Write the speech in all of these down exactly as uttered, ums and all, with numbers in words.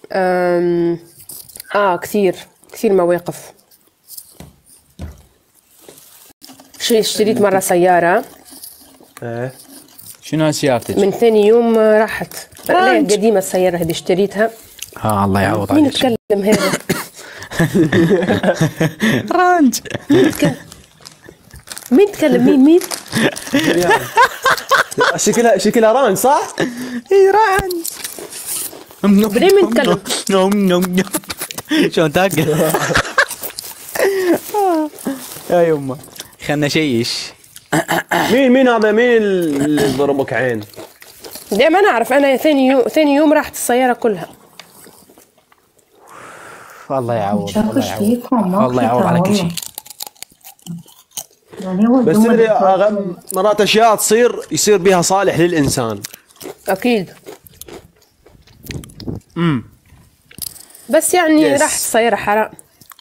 أم... اه كثير كثير مواقف. شي اشتريت مرة سيارة. ايه شنو هاي سيارتك؟ من ثاني يوم راحت. لا قديمة السيارة هذه اشتريتها. اه الله يعوض عليك. مين يتكلم هذا؟ رانج. مين تكلم؟ مين مين؟ شكلها شكلها رانج صح؟ اي رانج. بدي مين يتكلم؟ نوم نوم نوم. شلون تاكل؟ يا يمه خلنا نشيش. مين مين هذا؟ مين اللي ضربك عين؟ دائما انا اعرف. انا ثاني يوم ثاني يوم راحت السيارة كلها. الله يعوض. الله يعوض. الله يعوض على كل شيء. بس تدري مرات اشياء تصير يصير بها صالح للانسان. اكيد. امم بس يعني Yes. راحت السيارة حرام.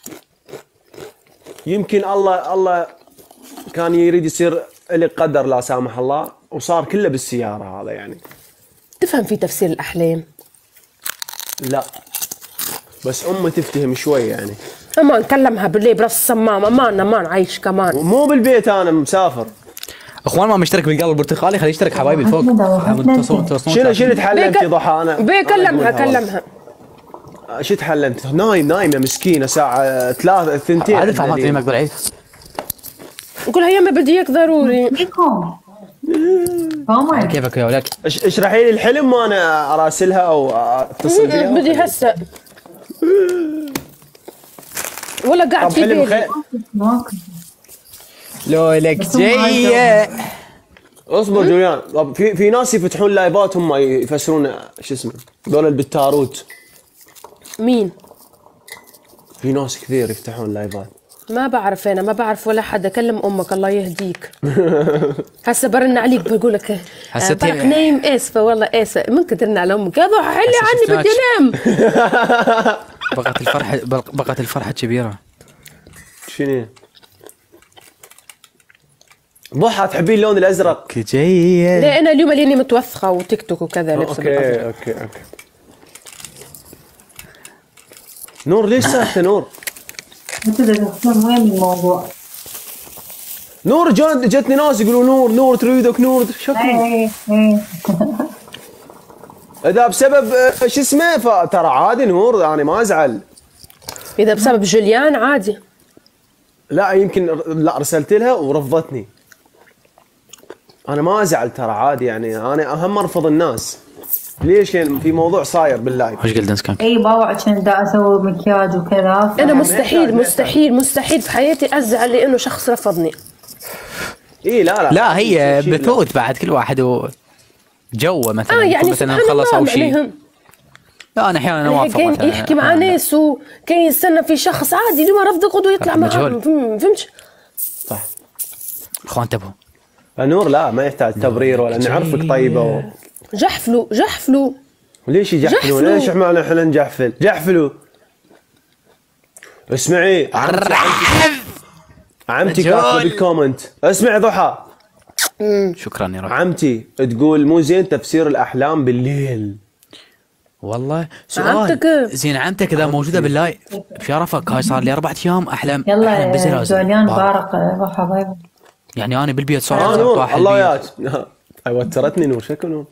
يمكن الله الله كان يريد يصير لك قدر لا سامح الله وصار كله بالسيارة هذا يعني. تفهم في تفسير الأحلام؟ لا بس أمي تفتهم شوي يعني. أما نكلمها بالليل براس الصمام. أمان أمان عايش كمان. مو بالبيت أنا مسافر. اخوان ما مشترك بالقلب البرتقالي خليه يشترك حبايبي الفوق. شنو شنو تحلمتي ضحى؟ أنا بي كلمها كلمها. شو تحلمت؟ نايم نايمة مسكينة ساعة ثلاثة ثنتين. عاد ادفع مالتي مقدر عيد. نقول هيا ما بدي اياك ضروري. كيفك يا ولك؟ اشرحي لي الحلم وانا اراسلها او اتصل فيها. بدي هسه. ولا قاعد في بالي. لو لك جايه. اصبر جوليان. طب في في ناس يفتحون لايفات هم يفسرون شو اسمه ذول بالتاروت. مين؟ في ناس كثير يفتحون لايفات. ما بعرف انا ما بعرف ولا حدا. كلم امك الله يهديك. هسه برن عليك بقول لك برك نايم. اسفه والله اسفه. ممكن ترن على امك يا ضحى حلي عني بدي انام. بقت الفرحه بقت الفرحه كبيره. شنو؟ ضحى تحبين اللون الازرق؟ جايه. لا انا اليوم لاني متوثقه وتيك توك وكذا لبس اوكي اوكي اوكي. نور ليش ساكته نور؟ انت تدخلون وين الموضوع؟ نور جون جتني ناس يقولوا نور نور تريدك نور شكرا. ايه ايه اذا بسبب شو اسمه فترى عادي نور يعني ما ازعل. اذا بسبب جوليان عادي. لا يمكن لا رسلت لها ورفضتني. انا ما ازعل ترى عادي يعني. انا اهم ارفض الناس. ليش؟ يعني في موضوع صاير باللايف. وش قلت كان؟ اي باوع كنت دا اسوي مكياج وكذا. انا مستحيل مستحيل مستحيل في حياتي ازعل لانه شخص رفضني. اي لا لا لا هي بثوت بعد كل واحد و جوه مثلا. اه يعني مثلا نخلص او شيء. لا انا احيانا اوافق. كان يحكي مع ناس وكان يستنى في شخص عادي اليوم رفض قدوه يطلع معهم. فهمت؟ صح. اخوان انتبهوا. نور لا ما يحتاج تبرير ولا نعرفك طيبه و... جحفلوا جحفلوا. ليش يجحفلوا؟ ليش احنا احنا نجحفل؟ جحفلوا. اسمعي عمتي عمتي كاتبه بالكومنت. اسمعي ضحى. شكرا يا رب. عمتي تقول مو زين تفسير الاحلام بالليل. والله سؤال. عمتك زين عمتك اذا موجوده باللايف بشرفك هاي صار لي اربع ايام احلم. يلا جوليان بارق ضحى باي. يعني انا بالبيت صار آه نور الله وياك. وترتني نور شكو نور.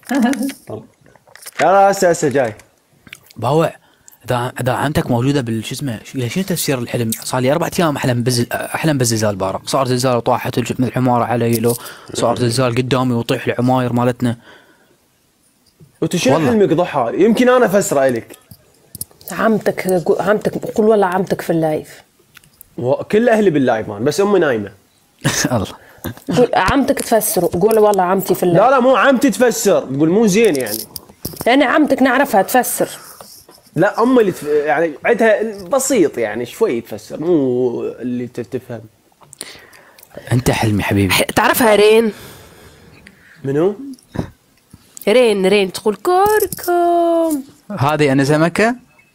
يلا هسه هسه جاي. باوع اذا اذا عمتك موجوده بالشو اسمه ليش تفسير الحلم؟ صار لي اربع ايام احلم بز احلم بالزلزال بارق. صار زلزال وطاحت العماره علي. لو صار زلزال قدامي وطيح العماير مالتنا. وانت شنو حلمك ضحى؟ يمكن انا افسره لك. عمتك عمتك قول والله عمتك في اللايف. كل اهلي باللايف مان بس امي نايمه. الله. قول عمتك تفسره. قول والله عمتي في اللايف. لا لا مو عمتي تفسر. تقول مو زين يعني. يعني عمتك نعرفها تفسر. لا امي اللي تف... يعني عندها بسيط يعني شوي تفسر مو اللي تفهم. انت حلمي حبيبي. تعرفها رين؟ منو؟ رين رين تقول كركم. هذه انا سمكه.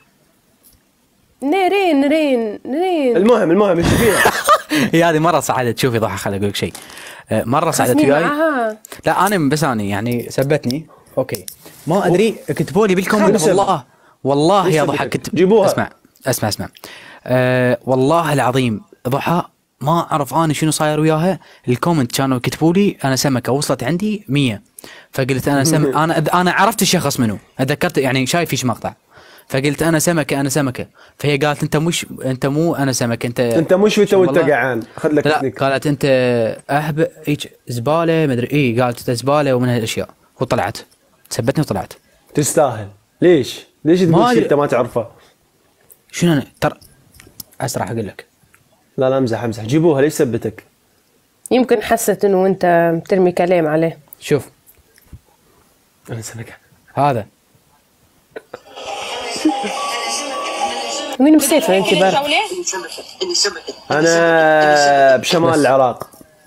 لا رين رين رين. المهم المهم ايش فيها؟ هي هذه مره صعدت. شوفي ضحى خليني اقول لك شيء. مره صعدت وياي. لا انا بس انا يعني سبتني. اوكي ما ادري كتبوا لي بالكومنت والله والله يا ضحى كنت جيبوها. اسمع اسمع اسمع أه والله العظيم ضحى ما اعرف انا شنو صاير وياها. الكومنت كانوا يكتبوا لي انا سمكه وصلت عندي مية، فقلت انا سم انا انا عرفت الشخص منو، اتذكرت يعني شايف فيش مقطع، فقلت انا سمكه انا سمكه. فهي قالت انت مش انت مو انا سمكه، انت انت مش وانت وانت قاعان خذ لك لا سنيك. قالت انت اهب هيك زباله مدري ايه، قالت انت زباله ومن هالاشياء وطلعت سبتني وطلعت. تستاهل. ليش ليش تقول شيء انت ما تعرفه؟ شنو انا ترى اسرع اقول لك. لا لا امزح امزح. جيبوها ليش سبتك؟ يمكن حست انه انت ترمي كلام عليه. شوف انا سمكه هذا وين مسافر انت برا؟ انا بشمال العراق.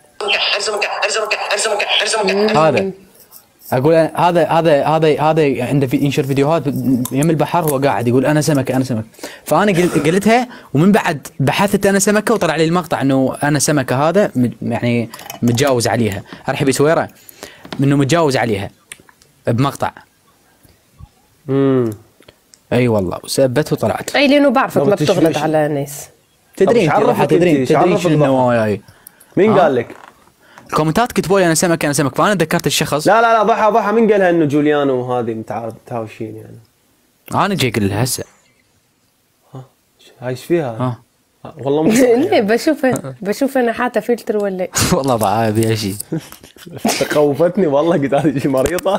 هذا اقول هذا هذا هذا هذا عنده في ينشر فيديوهات يم البحر هو قاعد يقول انا سمكه انا سمكه. فانا قلتها ومن بعد بحثت انا سمكه وطلع لي المقطع انه انا سمكه هذا يعني متجاوز عليها. ارحبي سويره انه متجاوز عليها بمقطع. امم اي والله وسبت وطلعت. اي لانه بعرفك ما بتغلط على ناس. تدري تدري تدري شنو النوايا. مين قال لك؟ الكومنتات كتبوا لي انا سمك انا سمك، فانا ذكرت الشخص. لا لا لا ضحى ضحى مين قالها انه جوليانو وهذه متهاوشين يعني؟ انا جاي اقول لها هسه. ها ايش فيها؟ ها والله مو ليه بشوف بشوف انا حاطه فلتر ولا والله ضاع بيها شيء. خوفتني والله قلت هذه شيء مريضه.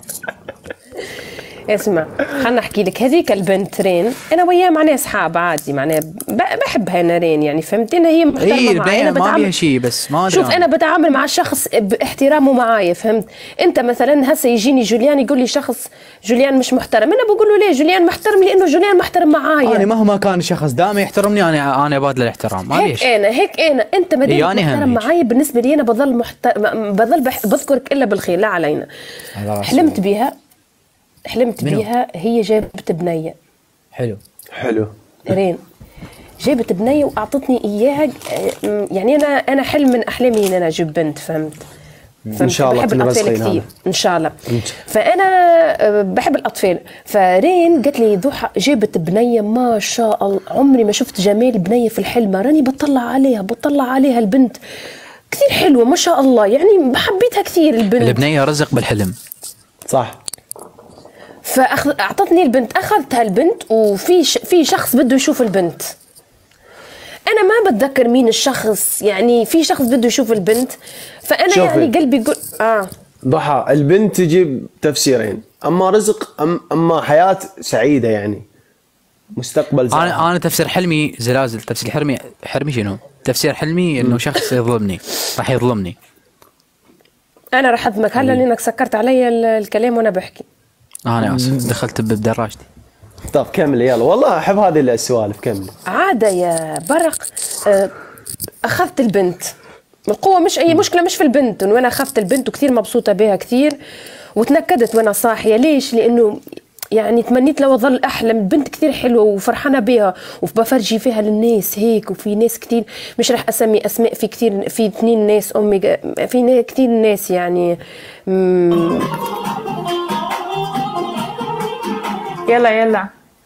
اسمع خلنا احكي لك. هذيك البنت رين انا وياها معناها اصحاب عادي، معناها بحبها انا رين يعني فهمت. انا هي محترمه إيه معي، انا ما بيها شيء بس ما شوف انا بتعامل مع الشخص باحترامه معايا فهمت. انت مثلا هسه يجيني جوليان يقول لي شخص جوليان مش محترم، انا بقول له ليه جوليان محترم؟ لانه جوليان محترم معايا. انا مهما كان الشخص دائما يحترمني انا انا بادله الاحترام. ما هيك انا هيك انا انت ما دام محترم معايا بالنسبه لي انا بضل محترم، بضل بح... بذكرك الا بالخير لا علينا. حلمت بيها حلمت منو؟ بيها هي جابت بنيه. حلو حلو رين جابت بنيه واعطتني اياها. يعني انا انا حلم من احلامي ان انا اجيب بنت فهمت. ان شاء الله بحب الاطفال كثير ان شاء الله. فانا بحب الاطفال. فرين قالت لي ضحى جابت بنيه ما شاء الله، عمري ما شفت جمال بنيه في الحلم. راني بطلع عليها بطلع عليها البنت كثير حلوه ما شاء الله، يعني حبيتها كثير البنت. البنيه رزق بالحلم صح. فاعطتني البنت، اخذتها البنت وفي ش... في شخص بده يشوف البنت. انا ما بتذكر مين الشخص، يعني في شخص بده يشوف البنت. فانا يعني قلبي يقول اه ضحى البنت تجيب تفسيرين، اما رزق أم اما حياه سعيده يعني مستقبل زين. انا انا تفسير حلمي زلازل. تفسير حلمي حلمي شنو؟ تفسير حلمي انه شخص يظلمني راح يظلمني. انا راح اظلمك هلا لانك سكرت علي الكلام وانا بحكي. انا اسف دخلت بدراجتي. طيب كمل يلا. والله احب هذه السوالف. كمل. عاده يا برق اخذت البنت. القوه مش اي مشكله مش في البنت، انه انا اخذت البنت وكثير مبسوطه بها كثير وتنكدت وانا صاحيه. ليش؟ لانه يعني تمنيت لو اظل احلم. البنت كثير حلوه وفرحانه بها وبفرجي فيها للناس هيك. وفي ناس كثير مش رح اسمي اسماء، في كثير في اثنين ناس امي في كثير ناس يعني يلا يلا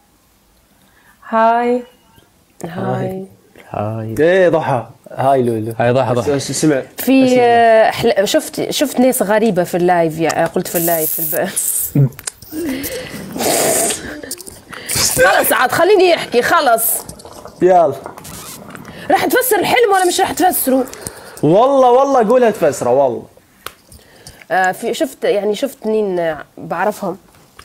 هاي هاي هاي ايه ضحى هاي لولو هاي ضحى ضحى سمع في أحل... شفت شفت ناس غريبه في اللايف يعني قلت في اللايف في الب... خلص عاد خليني احكي خلص. يلا راح تفسر الحلم ولا مش راح تفسره؟ والله والله قولها تفسره والله. آه في شفت يعني شفت اثنين بعرفهم.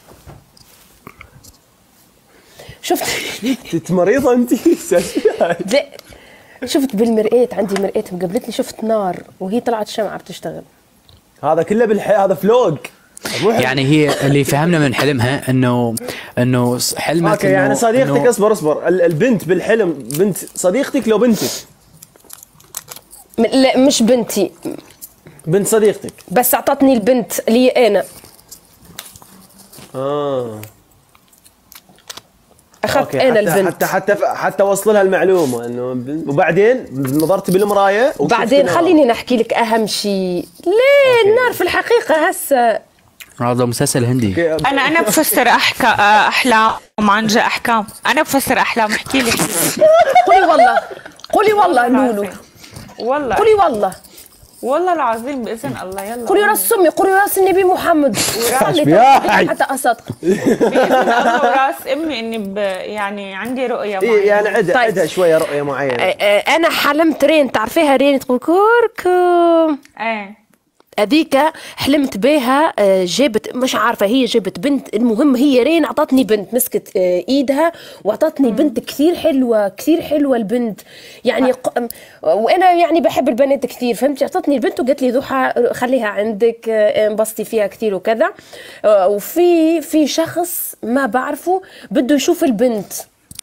شفت انت مريضه انت؟ لا شفت بالمرآة، عندي مرآة مقابلتني، شفت نار وهي طلعت شمعة بتشتغل. هذا كله بالحياة، هذا فلوج. يعني هي اللي فهمنا من حلمها انه انه حلمت اوكي يعني صديقتك اصبر اصبر البنت بالحلم بنت صديقتك لو بنتك؟ لا مش بنتي، بنت صديقتك، بس اعطتني البنت اللي انا. اه اخذت انا حتى البنت حتى حتى حتى وصل لها المعلومه انه. وبعدين نظرت بالمرايه بعدين خليني نحكي لك اهم شيء. ليه النار في الحقيقه هسه هذا مسلسل هندي. انا انا بفسر احكى احلام عن جد احكام. انا بفسر احلام. احكي لي. قولي والله قولي والله لولو والله قولي والله والله العظيم باذن الله. يلا قولي راس امي قولي راس النبي محمد حتى اصدق باذن الله وراس امي اني ب... يعني عندي رؤيه معينه. إيه يعني عندها طيب. عندها شويه رؤيه معينه. انا حلمت رين، تعرفيها رين تقول كركم؟ ايه هذيك حلمت بها، جابت مش عارفه هي جابت بنت، المهم هي رين اعطتني بنت، مسكت ايدها واعطتني بنت كثير حلوه كثير حلوه البنت يعني ق... وانا يعني بحب البنات كثير، فهمتي؟ اعطتني البنت وقالت لي ضحى خليها عندك انبسطي فيها كثير وكذا. وفي في شخص ما بعرفه بده يشوف البنت.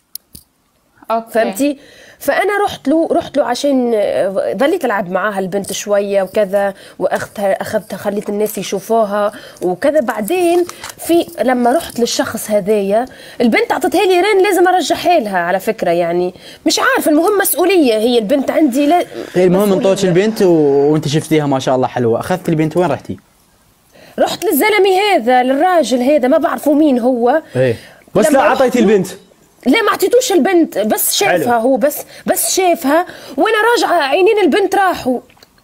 اوكي فهمتي؟ فانا رحت له رحت له عشان ظليت العب معاها البنت شويه وكذا، واخذتها اخذتها خليت الناس يشوفوها وكذا. بعدين في لما رحت للشخص هذايا البنت اعطتها لي رين لازم ارجعها لها على فكره، يعني مش عارفه، المهم مسؤوليه هي البنت عندي. لا المهم انطوش البنت و... وانت شفتيها ما شاء الله حلوه، اخذت البنت وين رحتي؟ رحت للزلمه هذا للراجل هذا ما بعرفه مين هو. ايه بس لا اعطيتي البنت؟ لا ما اعطيتوش البنت، بس شافها هو بس بس شافها وانا راجعه عينين البنت راحوا.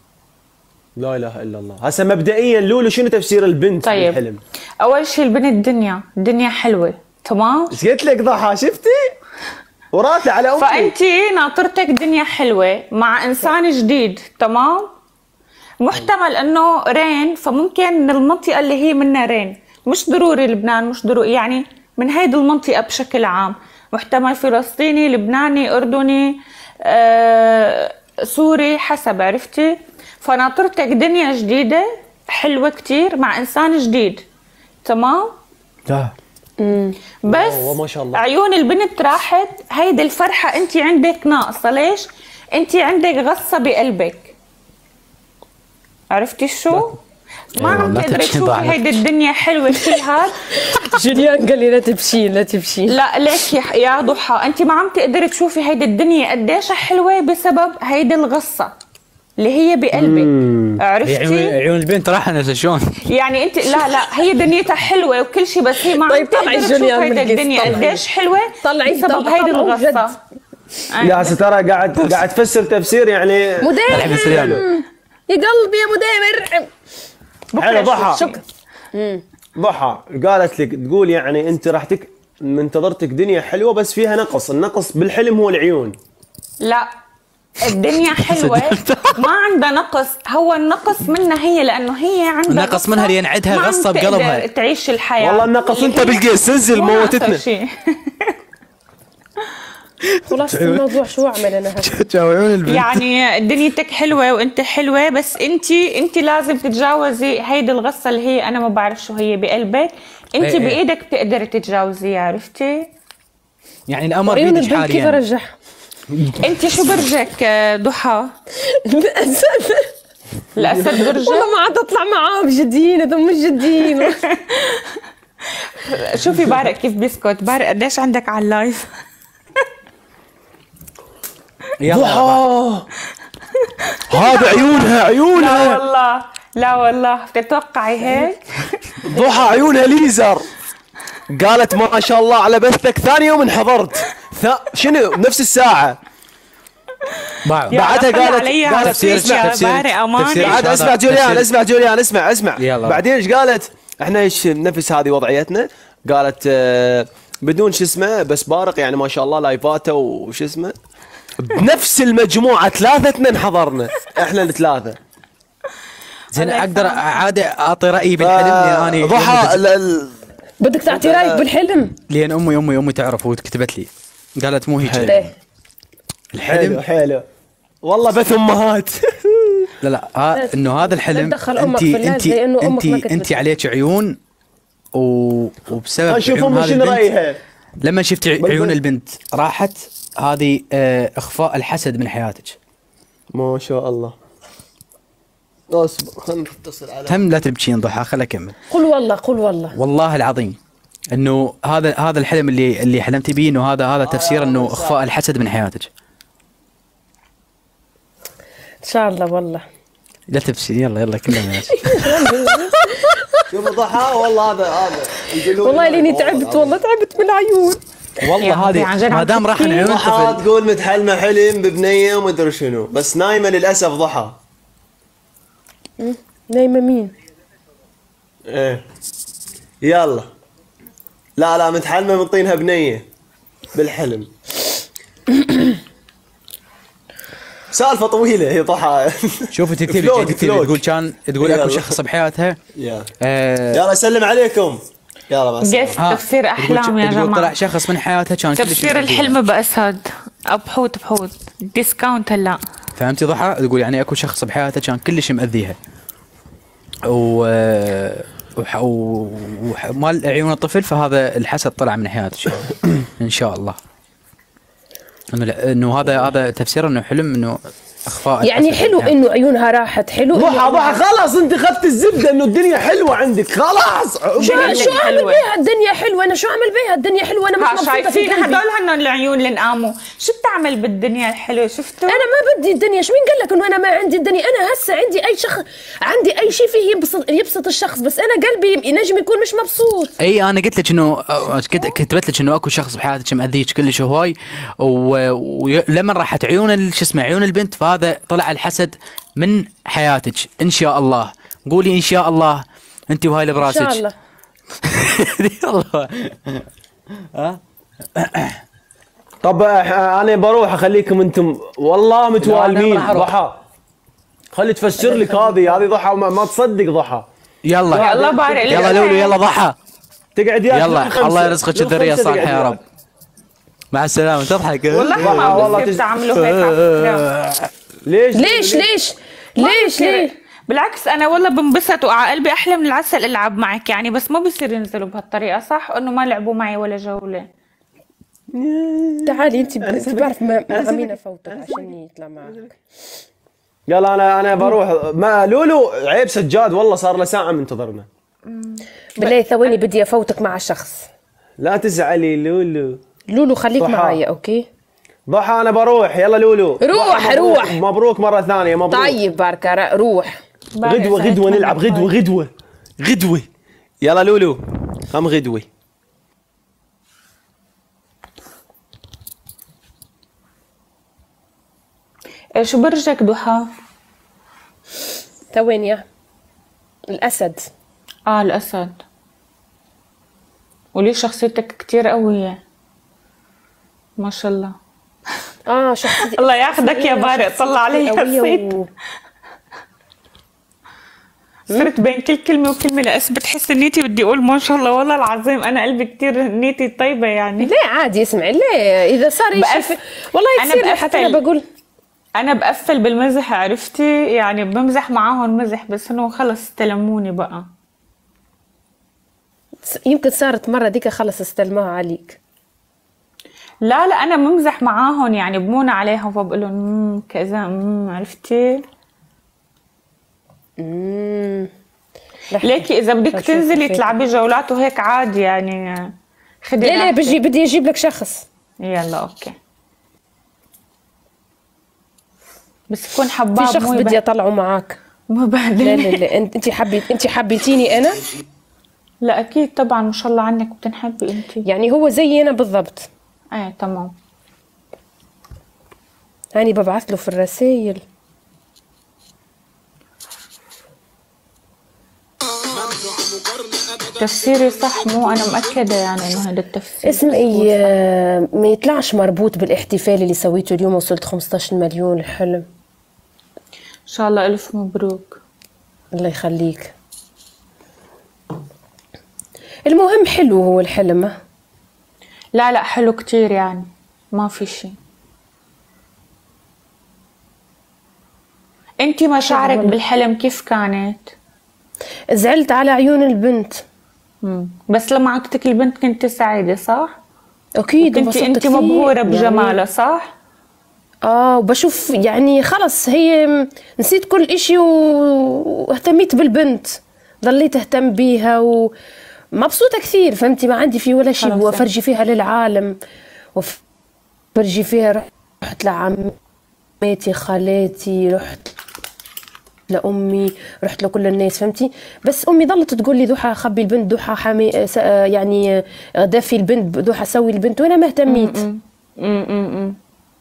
لا اله الا الله. هسه مبدئيا لولو شنو تفسير البنت طيب. بالحلم؟ اول شيء البنت دنيا دنيا حلوه تمام. ايش قلت لك ضحى؟ شفتي؟ وراتي على امي. فانتي ناطرتك دنيا حلوه مع انسان جديد تمام. محتمل انه رين، فممكن من المنطقه اللي هي منها رين، مش ضروري لبنان، مش ضروري يعني من هيدي المنطقه بشكل عام. محتمل فلسطيني، لبناني، اردني، آه، سوري، حسب. عرفتي؟ فناطرتك دنيا جديده حلوه كتير مع انسان جديد تمام. لا بس ما شاء الله. عيون البنت راحت، هيدي الفرحه انت عندك ناقصه. ليش؟ انت عندك غصه بقلبك. عرفتي شو؟ ما عم تقدري تشوفي هيدي الدنيا حلوه كل هاد. جوليان قال لي لا تبشين لا تبشين. لا ليك يا يا ضحى، انت ما عم تقدري تشوفي هيدي الدنيا قديش حلوه بسبب هيدي الغصه اللي هي بقلبك. عرفتي؟ عيون البنت راح نفس شلون؟ يعني انت لا لا هي دنيتها حلوه وكل شيء، بس هي ما عم طيب تقدر تشوف هيدي الدنيا قديش حلوه طلعي بسبب هيدي الغصه. لا هسه ترى قاعد قاعد تفسر تفسير يعني مدامر يا قلبي يا مدامر. حلو ضحى. شكرا. ضحى قالت لك تقول يعني انت راح تك منتظرتك دنيا حلوه بس فيها نقص، النقص بالحلم هو العيون. لا الدنيا حلوه ما عندها نقص، هو النقص منها هي، لانه هي عندها النقص منها لان عندها غصه بقلبها تعيش الحياه. والله النقص انت بالقيس انزل موتتنا. خلاص الموضوع شو اعمل انا عيون البنت يعني دنيتك حلوه وانت حلوه، بس انت انت لازم تتجاوزي هيدي الغصه اللي هي انا ما بعرف شو هي بقلبك. انت ايه بايدك تقدري تتجاوزيها. عرفتي؟ يعني الامر بيدك حاليا. كيف ارجعها؟ انت شو برجك ضحى؟ الاسد. الاسد برجك؟ والله ما عاد اطلع معاهم جديين، هذول مش جديين. شوفي بارق كيف بيسكت. بارق قديش عندك على اللايف؟ ضحى هذا عيونها عيونها. لا والله لا والله بتتوقعي هيك؟ ضحى عيونها ليزر. قالت ما شاء الله على بثك، ثاني يوم انحضرت. ث... شنو نفس الساعة بعدها قالت قالت تفسير بارق اماني. بعد اسمع جوليان اسمع جوليان اسمع اسمع يلا. بعدين ايش قالت؟ احنا ايش نفس هذه وضعيتنا. قالت آه بدون شو اسمه بس بارق يعني ما شاء الله لايفاته وش اسمه بنفس المجموعة ثلاثتنا انحضرنا احنا الثلاثة. زين اقدر عادي اعطي رايي بالحلم لان انا ضحى بدك تعطي رايك بالحلم؟ لان امي امي امي تعرف وكتبت لي قالت مو هيك ليه؟ حلو حلو والله بث امهات. لا لا ها انه هذا الحلم تدخل أمك انت في اللازم انت لأنه أمك انت ما كتبت. انت عليك عيون و... وبسبب نشوف عيون امي هذه شنو البنت رايها. لما شفت عيون البنت راحت هذه اه اخفاء الحسد من حياتك. ما شاء الله. اصبر خلينا نتصل على تم لا تبكين ضحى خل اكمل. قل والله قل والله والله العظيم انه هذا هذا الحلم اللي اللي حلمت به انه هذا هذا تفسير انه اخفاء الحسد من حياتك. ان شاء الله والله. لا تبكي يلا يلا كلنا شوف ضحى والله هذا هذا يقولون والله لي لاني تعبت والله تعبت من العيون. والله هذه ما دام راح العيون ضحى طفل. تقول متحلمه حلم ببنيه وما ادري شنو، بس نايمه للاسف ضحى. نايمه مين؟ ايه يلا. لا لا متحلمه من طينها بنيه بالحلم. سالفه طويله هي ضحى. شوفي تكتبي فلوق- تكتبي فلوق. تقول كان تقول اكو يلا. شخص بحياتها يلا آه، يلا سلم عليكم. يلا مع السلامه. قف ها، تفسير تقول- احلام يا تقول طلع جماعه. شخص من حياتها كان كلش تفسير مأذيها. الحلم باسد. بحوت بحوت ديسكاونت هلا. فهمتي ضحى؟ تقول يعني اكو شخص بحياتها كان كلش مأذيها و وح... و... وح... مال عيون الطفل، فهذا الحسد طلع من حياته ان شاء الله. انه انه هذا هذا تفسير انه حلم انه اخفاء يعني الحسد حلو من انه عيونها راحت، حلو ضحى إنه- ضحى خلاص انت اخذت الزبده انه الدنيا حلوه عندك خلاص. شو شو اعمل حلوة. بيها الدنيا حلوه؟ انا شو اعمل بيها الدنيا حلوه؟ انا مش ها مبسوطه في شايفين قلبي. هدول هن العيون اللي انقاموا، شو بتعمل بالدنيا الحلوه شفتوا؟ انا ما بدي الدنيا، شو مين قال لك انه انا ما عندي الدنيا؟ انا هسه عندي اي شخص، عندي اي شيء فيه يبسط يبسط الشخص، بس انا قلبي ينجم يكون مش مبسوط. اي انا قلت لك انه أه، كت- كتبت لك انه اكو شخص بحياتك مأذيك كلش هواي، ولما راحت عيون ال- شو اسمه عيون البنت، فهذا طلع الحسد من حياتك ان شاء الله. قولي ان شاء الله انت وهاي اللي ان براسك. شاء الله. الله. طب آه، انا بروح اخليكم انتم والله متوالمين. راح أروح. ضحى خلي تفسر لك هذه هذه ضحى ما, ما تصدق ضحى. يلا يلا بارك لك. يلا لولو يلا ضحى. تقعد يا يلا الله يرزقك الذريه الصالحه يا رب. مع السلامه. تضحك والله والله ما والله بصير تج- تعملوا هيك على فكرة. ليش ليش ليش ليش ليه؟ بالعكس انا والله بنبسط وعلى قلبي احلى من العسل العب معك يعني، بس ما بصير ينزلوا بهالطريقه صح انه ما لعبوا معي ولا جوله. تعالي انت انت بعرف ما ما مين افوتك عشان يطلع معك. يلا انا انا بروح. ما لولو عيب سجاد والله صار له ساعه منتظرنا. بالله ثواني بدي افوتك مع شخص. لا تزعلي لولو. لولو خليك ضحى. معايا اوكي؟ ضحى انا بروح. يلا لولو روح، مبروك- روح. مبروك مره ثانيه مبروك. طيب باركة روح. غدوه غدوه نلعب غدوه غدوه غدوه. يلا لولو هم غدوه. شو برجك ضحى؟ ثواني يا الاسد. اه الاسد. وليش شخصيتك كتير قويه ما شاء الله. اه شخصيتي الله ياخذك يا بارق، طلع علي قوية حسيت و... صرت بين كل كلمه وكلمه لاثبت حس نيتي بدي اقول ما شاء الله والله العظيم انا قلبي كتير نيتي طيبه يعني. ليه عادي اسمعي ليه اذا صار بقف- يشوف والله أنا يصير لي حتى انا بقفل. بقول انا بقفل بالمزح عرفتي يعني، بمزح معاهم مزح بس انه خلص استلموني بقى. يمكن صارت مره ديك خلص استلموها عليك. لا لا انا بمزح معاهم يعني بمون عليهم فبقول لهم امم كذا امم عرفتي. امم ليكي اذا بدك أشوف تنزلي كيف. تلعبي جولات وهيك عادي يعني خدي ليه ليه راحتك. بجي بدي اجيب لك شخص. يلا اوكي بس يكون في حباب شخص مو بدي يبهدل- اطلعه معك. مو لا لا يبهدلني. لا انت انت حبيت انت حبيتيني انا. لا اكيد طبعا ما شاء الله عنك بتنحبي انت. يعني هو زي انا بالضبط. ايه تمام. هاني ببعث له في الرسائل. تفسيري صح مو انا مأكدة يعني انه هذا التفسير. اسمعي آه، ما يطلعش مربوط بالاحتفال اللي سويته اليوم وصلت خمسة عشر مليون الحلم. ان شاء الله الف مبروك. الله يخليك. المهم حلو هو الحلم. ها؟ لا لا حلو كتير يعني ما في شيء. انتي مشاعرك بالحلم كيف كانت؟ زعلت على عيون البنت. مم. بس لما عطتك البنت كنت سعيدة صح؟ اكيد انت انبسطت انت كثير. مبهورة يعني بجمالها صح؟ اه وبشوف يعني خلص هي نسيت كل اشي و- واهتميت بالبنت. ضليت اهتم بيها ومبسوطة كثير فهمتي ما عندي في ولا شيء. خلاص. وافرجي فيها للعالم وافرجي فيها. رحت لعمتي خالاتي رحت لامي، رحت لكل الناس فهمتي. بس امي ظلت تقول لي ضحى خبي البنت، ضحى حامي يعني دافي البنت، ضحى سوي البنت، وانا ما اهتميت. امم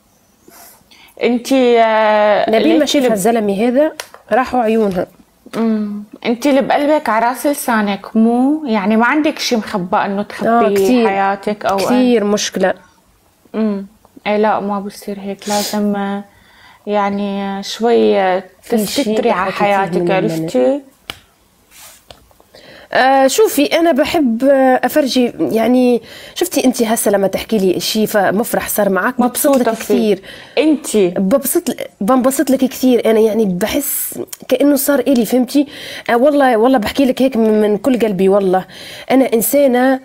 انتي آه نبيل ما شافها الزلمه هذا راحوا عيونها. امم انتي اللي بقلبك على راس لسانك، مو يعني ما عندك شيء مخبى انه تخبي آه حياتك او كثير مشكله. امم اي لا ما بصير هيك، لازم يعني شوي تستتري على حياتك، عرفتي؟ آه شوفي انا بحب افرجي، يعني شفتي انت هسه لما تحكي لي شيء مفرح صار معك ببسط لك كثير. انت ببسط بنبسط لك كثير انا، يعني بحس كانه صار الي فهمتي. آه والله والله بحكي لك هيك من, من كل قلبي. والله انا انسانه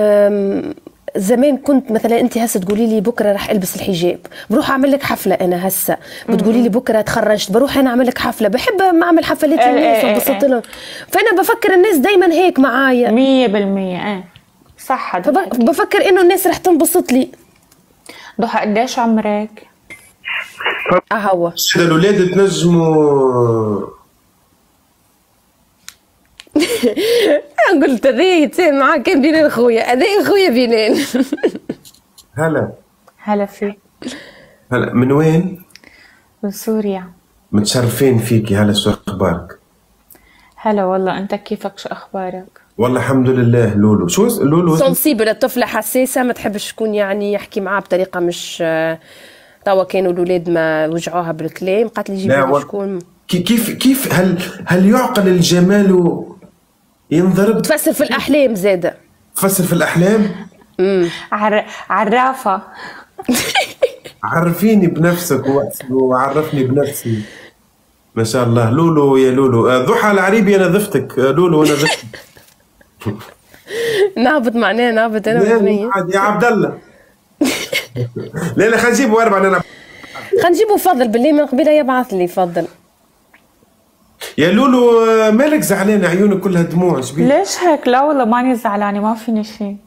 زمان كنت مثلا انت هسه تقولي لي بكره راح البس الحجاب، بروح اعمل لك حفله. انا هسه بتقولي لي بكره تخرجت، بروح انا اعمل لك حفله. بحب اعمل حفلات للناس وانبسط لهم، فانا بفكر الناس دايما هيك معايا مية بالمية. ايه صح، هذا بفكر انه الناس رح تنبسط لي. ضحى قديش عمرك؟ اهو سيدة الاولاد تنجموا قلت هذا يتسامح معاك كان بينين خويا، هذا خويا بينين. هلا هلا فيك. هلا من وين؟ من سوريا. متشرفين فيكي. هلا شو اخبارك؟ هلا والله، انت كيفك؟ شو اخبارك؟ والله الحمد لله. لولو شو لولو سنسيبل، الطفله حساسه ما تحبش تكون يعني يحكي معاه بطريقه مش توا. كانوا الاولاد ما وجعوها بالكلام، قالت لي جيبي شكون. كيف كيف هل هل يعقل الجمال ينضرب؟ تفسر في الاحلام زاده. تفسر في الاحلام؟ امم عر... عرافه. عرفيني بنفسك وعرفني بنفسي. ما شاء الله. لولو يا لولو. ضحى العريبي انا ضفتك. لولو انا ضفتك. نهبط معناه نهبط انا وياه يا عبد الله. لا لا خلينا نجيبوا اربعه نلعب. خلينا نجيبوا فضل بالله من قبيله يبعث لي فضل. يا لولو مالك زعلانه؟ عيونك كلها دموع. ليش هيك؟ لا والله ماني زعلانه، ما فيني شيء.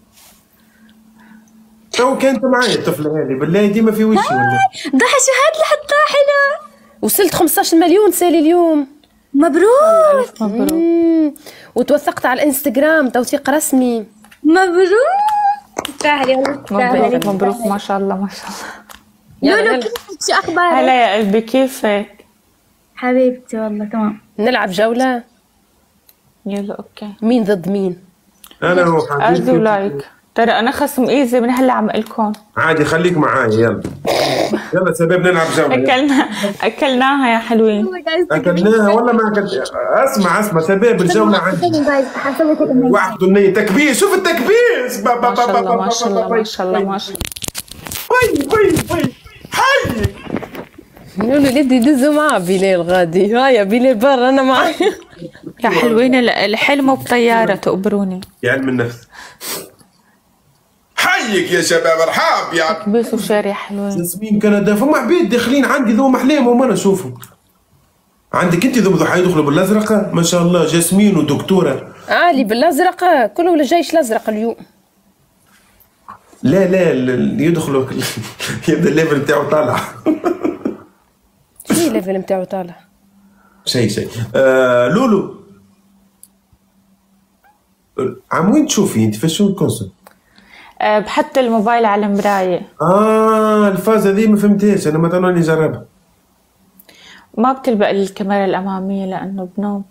تو كانت معي الطفله هذه بالله ديما في وشي. ولا ضحى شو هاد اللي حطاه حلو. وصلت خمسة عشر مليون سالي اليوم. مبروك. مبروك. وتوثقت على الانستغرام توثيق رسمي. مبروك. تستاهلي والله. مبروك مبروك ما شاء الله ما شاء الله. لولو كيفك؟ شو اخبارك؟ هلا يا قلبي كيفك؟ حبيبتي والله تمام. نلعب جولة؟ يلا اوكي. مين ضد مين؟ انا وحبيبتي. ارجو لايك، ترى انا خصم ايزي من هلا عم لكم. عادي خليك معاي. يلا يلا شباب نلعب جولة. اكلنا اكلناها يا حلوين. اكلناها ولا ما اكلت؟ اسمع اسمع شباب الجولة عندي. واحد النية تكبير. شوف التكبير. ما شاء الله ما شاء الله ما شاء الله ما شاء الله. وي وي وي حي. لولو اللي يدزوا معاه بلال غادي. هايا بلال برا انا معي. يا حلوين الحلم بطيارة تقبروني. يا علم النفس. حيك يا شباب. ارحاب يا كبيس وشاري حلوين. ياسمين كندا. فما عبيد داخلين عندي ذو احلامهم وانا اشوفهم. عندك انت ذو ضحى يدخلوا بالازرق ما شاء الله. جاسمين ودكتوره. اه اللي بالازرق كله الجيش الازرق اليوم. لا لا اللي يدخلوا يبدا الليفل بتاعه طالع. شو الليفل بتاعه طالع؟ شيء شيء. آه لولو عم وين تشوفي انت؟ في شو الكونسول؟ أه بحط الموبايل على المرايه. اه الفازه ذي ما فهمتهاش انا، ما تراني جربها. ما بتلبق الكاميرا الاماميه لانه بنوم.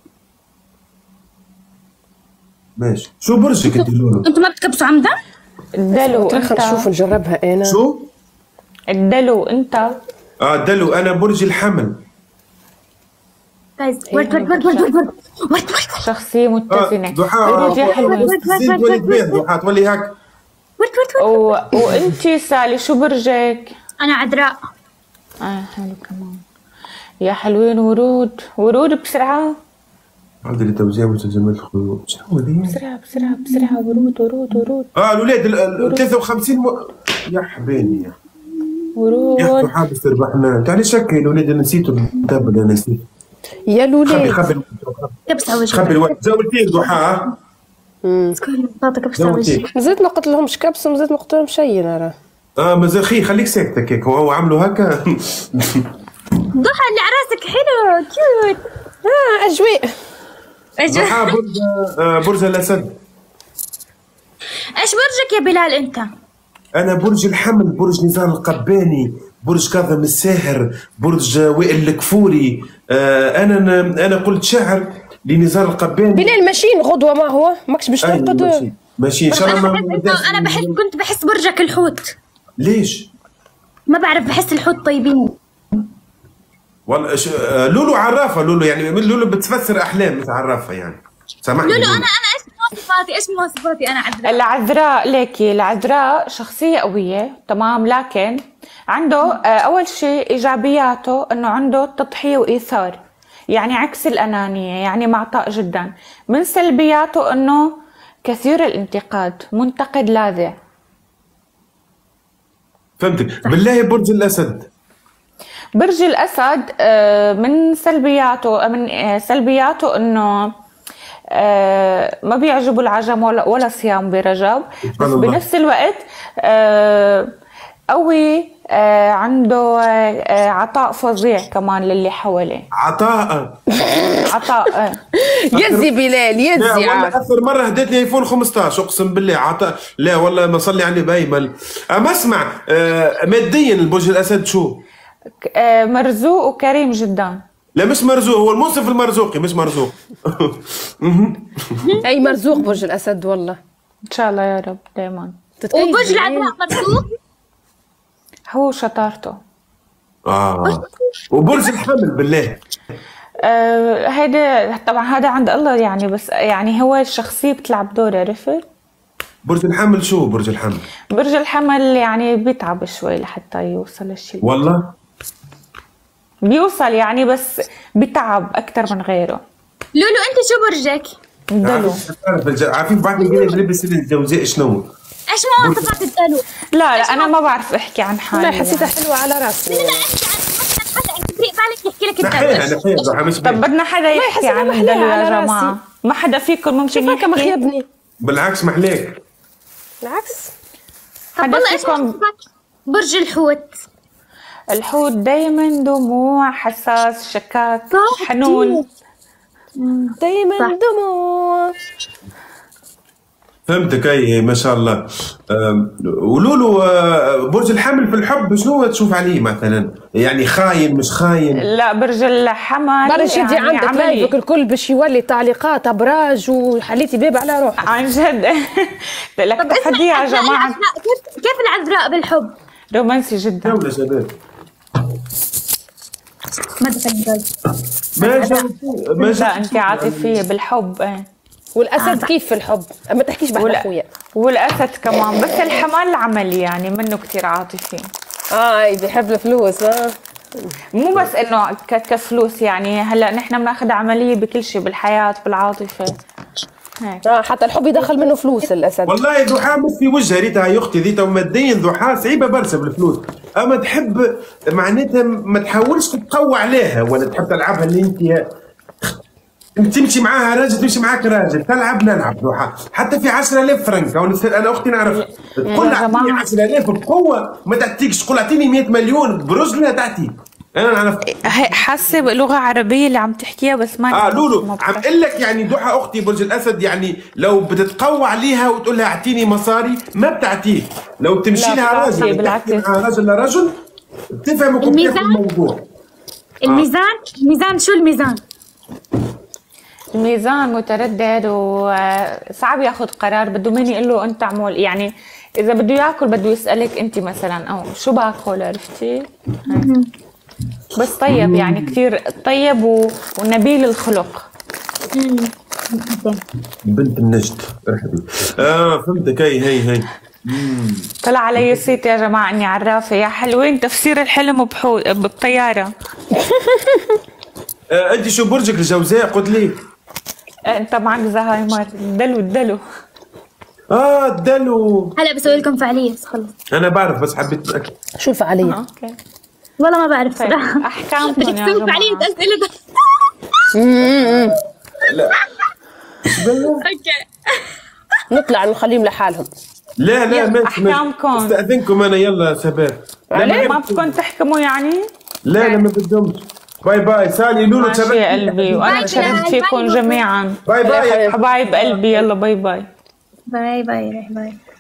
ماشي. شو برجك انت لولو؟ انتوا ما بتكبسوا عمدا؟ الدلو انت. خلينا نشوف نجربها انا. شو؟ الدلو انت. اه دلو انا برج الحمل. جايز ورد ورد ورد ورد ورد ورد. شخصية متزنة. ضحى ورود يا حلوة. تولي بيض ضحى تولي هيك. ورد ورد ورد. وانتي سالي شو برجك؟ انا عذراء. اه حلو كمان. يا حلوين ورود ورود بسرعة. عندي اللي توزيع وتجمل الخيوط. شو هو ذي؟ بسرعة بسرعة بسرعة. ورود ورود ورود. اه الاولاد ال ثلاثة وخمسين م... يا حبيبي يا ورود. يا حابس تربحنا. تعالي شكي الاولاد انا نسيتوا الكتاب اللي انا نسيت. يا لولاد خبي خبي كبسة وجهك. خبي الوجه. زودتيك ضحى. امم بطاطا كبسة وجهك. مازلت ما قلت لهمش كبس ومازلت ما قلت لهم شيء. انا اه مازال خي خليك ساكتة هيك. هو عملوا هكا. ضحى اللي على راسك حلو كيوت. اه اجواء. ضحى برج آه، برج الاسد. ايش برجك يا بلال انت؟ انا برج الحمل، برج نزار القباني، برج كاظم الساهر، برج وائل الكفوري. آه انا انا قلت شعر لنزار القباني. بلال ماشيين غدوه، ما هو ماكش باش ترقد؟ ماشي ماشي ان شاء الله. انا بحس انا بحس كنت بحس برجك الحوت. ليش؟ ما بعرف، بحس الحوت طيبين. والله ش... آه، لولو عرافه، لولو يعني لولو بتفسر احلام مش عرافه يعني. سامحني لولو انا انا ايش مواصفاتي؟ ايش مواصفاتي انا عذراء؟ العذراء ليكي، العذراء شخصية قوية تمام، لكن عنده آه، أول شيء إيجابياته إنه عنده تضحية وإيثار، يعني عكس الأنانية، يعني معطاء جدا. من سلبياته إنه كثير الانتقاد، منتقد لاذع. فهمتك. بالله برج الاسد. برج الأسد آه، من سلبياته من آه، سلبياته إنه آه، ما بيعجبه العجم ولا ولا صيام برجب، بس الله. بنفس الوقت آه، قوي، آه، عنده آه، عطاء فظيع كمان للي حواليه. عطاء عطاء آه. يزي بلال لا يزي والله عاد. اخر مره هديتني ايفون خمسطعش اقسم بالله عطاء. لا والله ما صلي عليه بايمل. اما اسمع آه ماديا البرج الاسد شو؟ آه، مرزوق وكريم جدا. لا مش مرزوق، هو المنصف المرزوقي مش مرزوق. اي مرزوق برج الاسد والله. ان شاء الله يا رب دائما. وبرج العذراء مرزوق. هو شطارته. اه وبرج الحمل بالله. آه، هيدا طبعا هذا عند الله يعني، بس يعني هو الشخصية بتلعب دور، عرفت؟ برج الحمل شو برج الحمل؟ برج الحمل يعني بيتعب شوي لحتى يوصل للشيء. والله بيوصل يعني، بس بتعب أكتر من غيره. لولو انت شو برجك؟ دلو. عارفين بعد الجنيه بلبس الجوزاء شنو؟ ايش مواصفات الدلو؟ لا لا أنا ما بعرف أحكي عن حالي. لا حسيتها يعني. حلوه على راسي. لا لا احكي عن مثلا حدا انت بريق بالك يحكي لك نحيها الدلو. نحيها ضحى مش طب بيه. بدنا حدا يحكي حسيتها عن محلية الدلو يا على راسي. جماعة. ما حدا فيكم ممكن شوف هكا يحكي. مخيبني. بالعكس محليك. بالعكس. طب حدا والله ايش فيكم. مواصفات برج الحوت؟ الحوت دايما دموع، حساس، شكاك، صح، حنون. دايما صح. دموع. فهمتك اي ما شاء الله. أم، ولولو آه، برج الحمل في الحب شنو تشوف عليه مثلا؟ يعني خاين مش خاين؟ لا برج الحمل برج يدي يعني عندك عملي. لايفك الكل باش يولي تعليقات ابراج وحليتي باب على روحك. عن جد. لك طب اسمع تحدي يا العذراء، جماعة. العذراء كيف كيف العذراء بالحب؟ رومانسي جدا. دولة شباب. ما دخل ما جا- ما لا جا- انت عاطفية بالحب. ايه. والاسد كيف في الحب؟ ما تحكيش بعد ولا- اخويا. والاسد كمان، بس الحمل عملي يعني منه كتير عاطفي. اه بيحب الفلوس. اه مو بس انه ك- كفلوس يعني، هلا نحن بناخذ عملية بكل شيء بالحياة بالعاطفة هيك. اه حتى الحب يدخل منه فلوس الاسد. والله ضحى مش في وجهها ريتها يا اختي ذيتا وماديا ضحى صعيبه برشا بالفلوس. اما تحب معناتها ما تحاولش تتقوى عليها ولا تحب تلعبها اللي انت انت تمشي معاها راجل تمشي معاك راجل تلعب نلعب ضحى حتى في عشرة آلاف فرنك. انا اختي نعرف تقول يا اعطيني جماعة. عشرة آلاف بقوه ما تعطيكش، تقول اعطيني مئة مليون برجلها تعطيك. انا نعرف. هي حاسة بلغة عربية اللي عم تحكيها بس ما اه لولو ما عم بتعرف. اقول لك يعني ضحى اختي برج الاسد يعني لو بتتقوى عليها وتقول لها اعطيني مصاري ما بتعطيك. لو تمشي لا لها بتعطي، راجل بالعكس. تحكي مع رجل لرجل تفهمك وبتاخذ الميزان؟ الموضوع. الميزان الميزان شو الميزان؟ الميزان متردد وصعب ياخذ قرار، بده مين يقول له انت اعمل، يعني اذا بده ياكل بده يسالك انت مثلا او شو باكل، عرفتي؟ هيك. بس طيب يعني كثير طيب و... ونبيل الخلق. بنت النجد ارحبي. اه فهمتك. هي هي هي طلع علي صيت يا جماعه اني عرافه. يا حلوين تفسير الحلم بحو... بالطياره. آه انت شو برجك الجوزاء قلت لي؟ انت معك زهايمر. دلو الدلو. اه الدلو. هلا بسوي لكم فعاليه بس خلص. انا بعرف بس حبيت اتاكد. شو الفعاليه؟ اوكي والله ما بعرف طيب صراحه. احكامكم بدك يا تسوي فعاليه جماعه. اسئله بس. لا اوكي. نطلع نخليهم لحالهم. لا لا يلا، ماشي أحكامكم. استاذنكم انا يلا شباب. ليه ما بدكم تحكموا يعني؟ لا لا ما بدهمش. باي باي سالي لولو ماشي يا قلبي، وانا تشرفت فيكم جميعا. باي باي حبايب قلبي، يلا باي باي. باي باي باي.